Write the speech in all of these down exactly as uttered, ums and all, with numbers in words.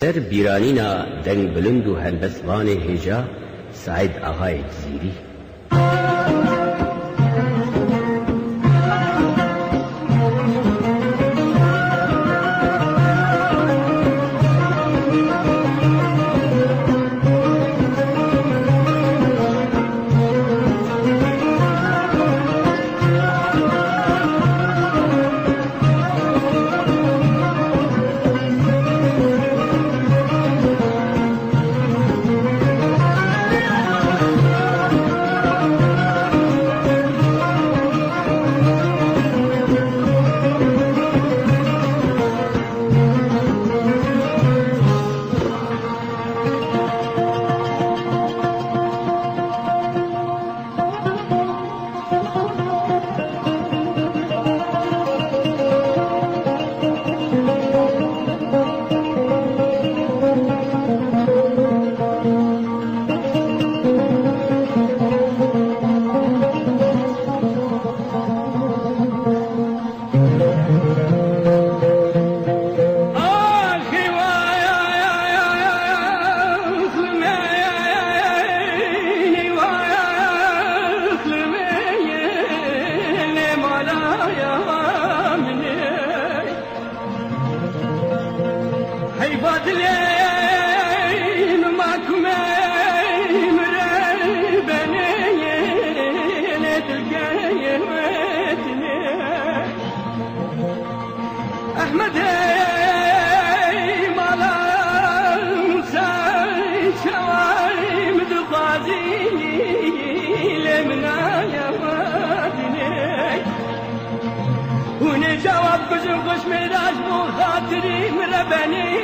در بیرانینا دنگ بلند و هلبسوان هجا سعید آقای جزیری. أحمد مالا موسى شواي مدقازي لمنا يا فادني ونجاوب قسم قسم راج مو خاطري مربني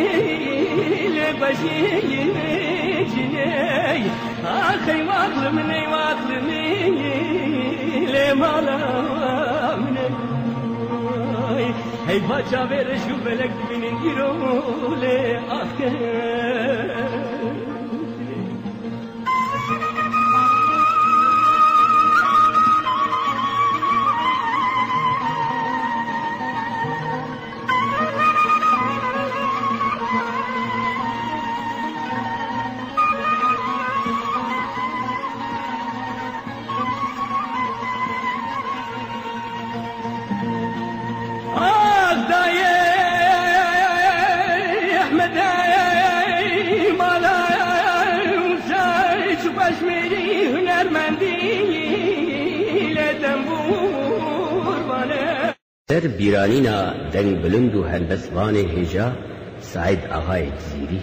لبشي جني أخي واظلمني واظلمني لمالا مني هی بچه برشو بلک بینین گیرو لی آخر کشمیری هنرمندی لدنبور بانه در بیرانینا دنگ بلند و هلبسوان هجا سعید آقای جزیری.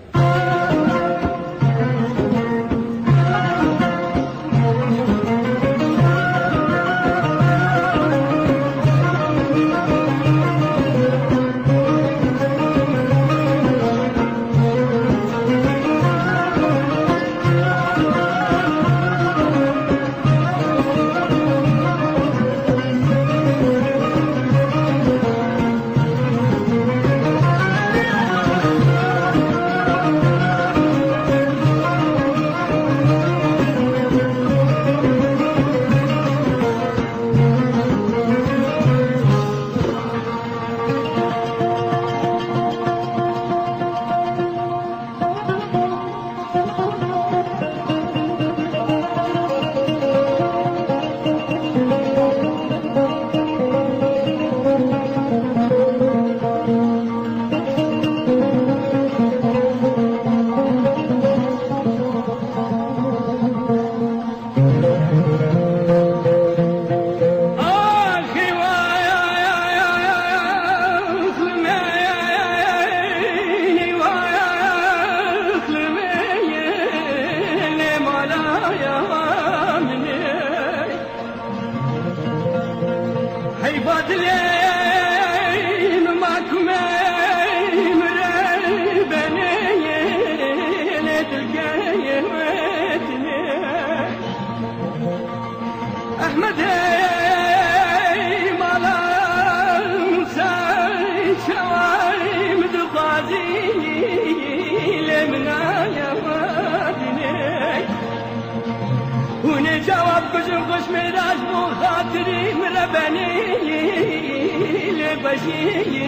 أحمد مالا موسى شواي مدقازي لمنا يا فادني ونجاوب کجم خوش میراج بو خاطری مربنی لبشی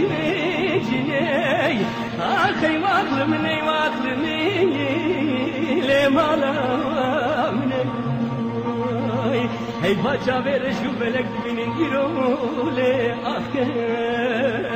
جنی آخی واقل منی واقل منی لمالا منی ای بچه برشو بلک بینی گیرو لی آخی